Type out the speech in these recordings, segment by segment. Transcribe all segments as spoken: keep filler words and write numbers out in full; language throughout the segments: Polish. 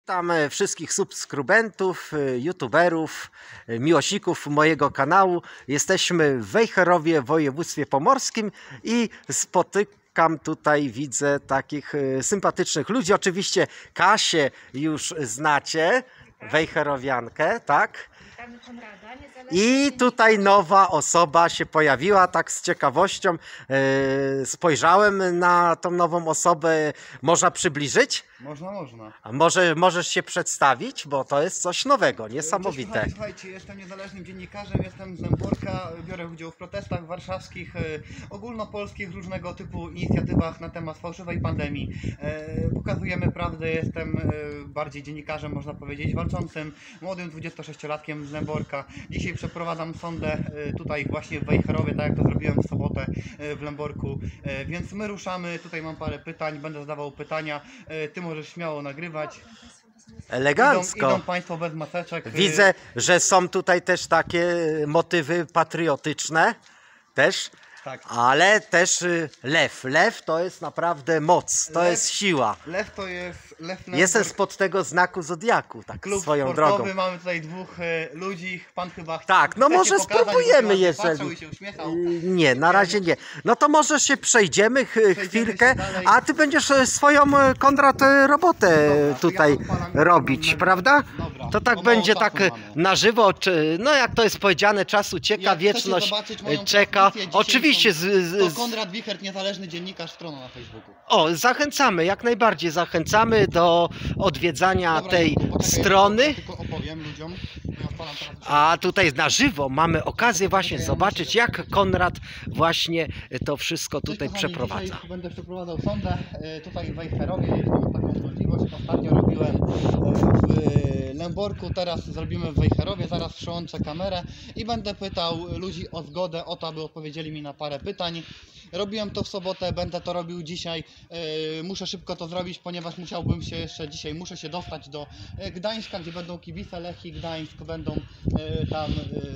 Witam wszystkich subskrybentów, youtuberów, miłośników mojego kanału. Jesteśmy w Wejherowie w województwie pomorskim i spotykam tutaj, widzę takich sympatycznych ludzi. Oczywiście Kasię już znacie, wejherowiankę, tak? I tutaj nowa osoba się pojawiła, tak z ciekawością yy, spojrzałem na tą nową osobę. Można przybliżyć? Można, można. A może możesz się przedstawić, bo to jest coś nowego, niesamowite. Słuchajcie, słuchajcie, jestem niezależnym dziennikarzem, jestem z Lęborka, biorę udział w protestach warszawskich, e, ogólnopolskich, różnego typu inicjatywach na temat fałszywej pandemii. E, pokazujemy prawdę, jestem e, bardziej dziennikarzem, można powiedzieć, walczącym, młodym dwudziestosześciolatkiem z Lęborka. Dzisiaj przeprowadzam sondę e, tutaj właśnie w Wejherowie, tak jak to zrobiłem w sobotę e, w Lęborku. E, więc my ruszamy, tutaj mam parę pytań, będę zadawał pytania, e, ty możesz śmiało nagrywać. Elegancko. Idą, idą Państwo bez maseczek. Widzę, że są tutaj też takie motywy patriotyczne, też, Tak. ale też y, lew. Lew to jest naprawdę moc, to Lew- jest siła. Lew to jest... Lew Jestem Lęborg, spod tego znaku Zodiaku, tak klub swoją sportowy, drogą. mamy tutaj dwóch e, ludzi, pan chyba chce, Tak, no chce się może pokazać, spróbujemy, bo się patrzył jeżeli... i się uśmiechał. Y, Nie, na razie nie. No to może się przejdziemy ch- chwilkę, się dalej. a ty będziesz e, swoją, e, Konrad, e, robotę Dobra, to tutaj ja odpalam robić, mikrofonę. prawda? Dobra, To tak bo będzie mało tak czasu e, mamy. na żywo, czy, no jak to jest powiedziane, czas ucieka, Jak chcecie wieczność zobaczyć moją e, czeka. transmisję Oczywiście, z, dzisiejszą, z, To z, Konrad Wichert, niezależny dziennikarz, strona na Facebooku. o, zachęcamy, jak najbardziej zachęcamy do odwiedzania Dobra, tej Janku, poczekaj, strony. Ja tylko opowiem ludziom. Ja odpalam teraz już. A tutaj na żywo mamy okazję właśnie zobaczyć, jak Konrad właśnie to wszystko Cześć, tutaj kochani, przeprowadza. Dzisiaj będę przeprowadzał sondę e, tutaj w Wejherowie, jeśli mam taką możliwość. Ostatnio robiłem e, w Lęborku, teraz zrobimy w Wejherowie, zaraz przełączę kamerę i będę pytał ludzi o zgodę, o to, aby odpowiedzieli mi na parę pytań. Robiłem to w sobotę, będę to robił dzisiaj. E, muszę szybko to zrobić, ponieważ musiałbym się jeszcze dzisiaj, muszę się dostać do e, Gdańska, gdzie będą kibice Lechii Gdańsk, będą e, tam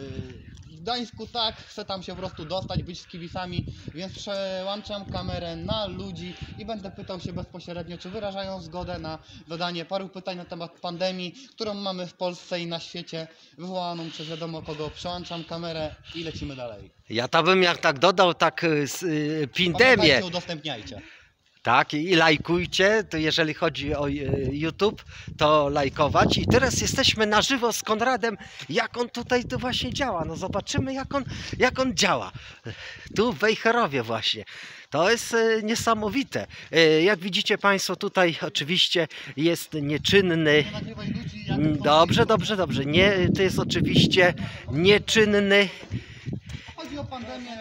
e, w Gdańsku, tak, chcę tam się po prostu dostać, być z kibicami, więc przełączam kamerę na ludzi i będę pytał się bezpośrednio, czy wyrażają zgodę na zadanie paru pytań na temat pandemii, którą mamy w Polsce i na świecie, wywołaną przez wiadomo kogo. Przełączam kamerę i lecimy dalej. Ja to bym jak tak dodał, tak y, z, y, pindemię. Pamiętajcie, udostępniajcie. Tak, i lajkujcie, to jeżeli chodzi o e, YouTube, to lajkować. I teraz jesteśmy na żywo z Konradem, jak on tutaj to właśnie działa. No zobaczymy, jak on, jak on działa. Tu w Wejherowie właśnie. To jest e, niesamowite. E, jak widzicie Państwo, tutaj oczywiście jest nieczynny. Nie nagrywaj ludzi, jak Mm, Dobrze, dobrze, dobrze. Nie, to jest oczywiście nieczynny. chodzi o pandemię.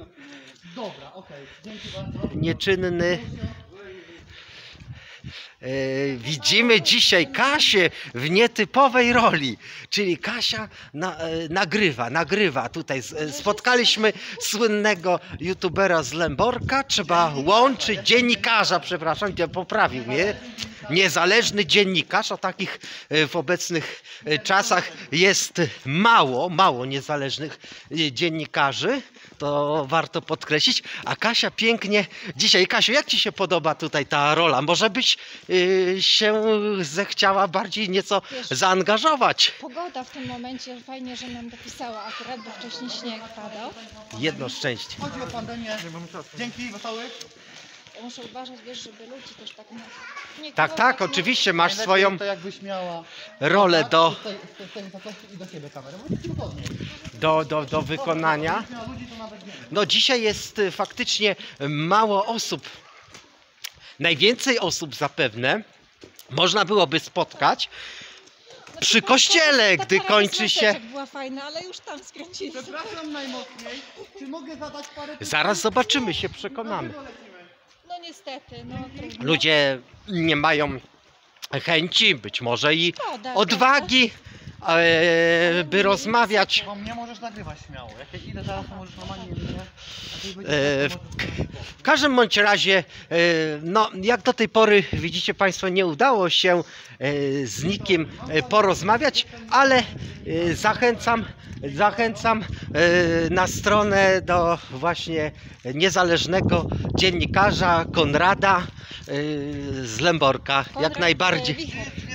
Dobra, okej, dzięki bardzo. nieczynny. E, widzimy dzisiaj Kasię w nietypowej roli, czyli Kasia na, e, nagrywa, nagrywa tutaj. Z- Spotkaliśmy słynnego youtubera z Lęborka, trzeba łączyć, dziennikarza, przepraszam, gdzie poprawił mnie. Niezależny dziennikarz, a takich e, w obecnych e, czasach jest mało, mało niezależnych e, dziennikarzy. To warto podkreślić. A Kasia pięknie dzisiaj. Kasiu, jak Ci się podoba tutaj ta rola? Może byś y, się zechciała bardziej nieco Wiesz, zaangażować? Pogoda w tym momencie fajnie, że nam dopisała akurat, bo wcześniej śnieg padał. Jedno szczęście. Chodzi o pandemię. Dzięki, wesołych. Ja muszę uważać, wiesz, żeby ludzi też tak nie, nie Tak, tak, kołać, oczywiście masz Najlepiej swoją To jakbyś miała rolę do, z tej, z tej wysokości i do siebie kamerę. Może ci wygodniej. do, do, do wykonania. Jakbyś miała ludzi, to nawet nie. No dzisiaj jest y, faktycznie mało osób. Najwięcej osób zapewne można byłoby spotkać No, przy ta- kościele, ta gdy para kończy się... maseczek była fajna, ale już tam skręcili. Przepraszam najmocniej. Czy mogę zadać parę pytań? Zaraz zobaczymy, się przekonamy. No niestety, no trudno. Ludzie nie mają chęci, być może i Szkoda, odwagi, e, by rozmawiać. Bo mnie możesz nagrywać śmiało. Jak ja idę zaraz, to możesz normalnie mnie. a ty będziesz- E, w, w każdym bądź razie, e, no jak do tej pory widzicie Państwo, nie udało się e, z nikim e, porozmawiać, ale e, zachęcam, zachęcam e, na stronę do właśnie niezależnego dziennikarza Konrada e, z Lęborka, jak Konrad, najbardziej. e, Wicher.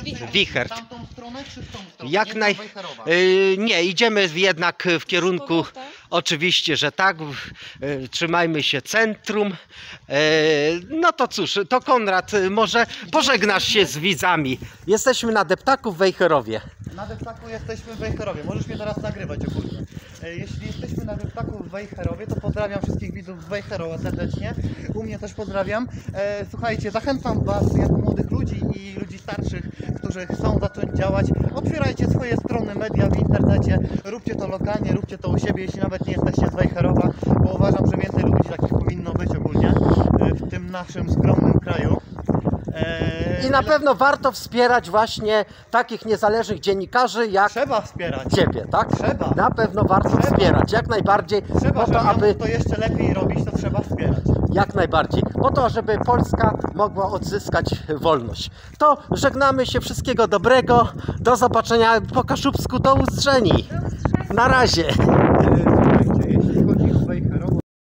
Wichert. Wichert. W tamtą stronę czy w tą stronę? Jak Nie naj... tam Wejherowa. Yy, nie, idziemy jednak w kierunku, Powrota? oczywiście, że tak, yy, trzymajmy się centrum. Yy, no to cóż, to Konrad, yy, może pożegnasz się z widzami. Jesteśmy na deptaku w Wejherowie. Na deptaku jesteśmy w Wejherowie. Możesz mnie teraz nagrywać ogólnie. E, Jeśli jesteśmy na deptaku w Wejherowie, to pozdrawiam wszystkich widzów z Wejherowa serdecznie. U mnie też pozdrawiam. E, Słuchajcie, zachęcam Was, jak młodych ludzi i ludzi starszych, którzy chcą zacząć działać. Otwierajcie swoje strony media w internecie. Róbcie to lokalnie, róbcie to u siebie, jeśli nawet nie jesteście z Wejherowa, bo uważam, że więcej ludzi takich powinno być ogólnie e, w tym naszym skromnym kraju. E, I na pewno warto wspierać właśnie takich niezależnych dziennikarzy jak Trzeba wspierać. Ciebie, tak? Trzeba. Na pewno warto Trzeba. wspierać, jak najbardziej, Trzeba, po to, żeby aby to jeszcze lepiej robić, to trzeba wspierać. jak najbardziej, po to, żeby Polska mogła odzyskać wolność. To żegnamy się, wszystkiego dobrego, do zobaczenia po Kaszubsku, do ustrzeni. Na razie.